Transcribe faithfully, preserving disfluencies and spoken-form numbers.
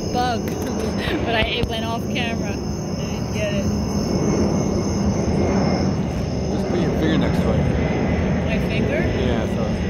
bug, but I, it went off camera. I didn't get it. Just put your finger next to it. My finger? Yeah, so.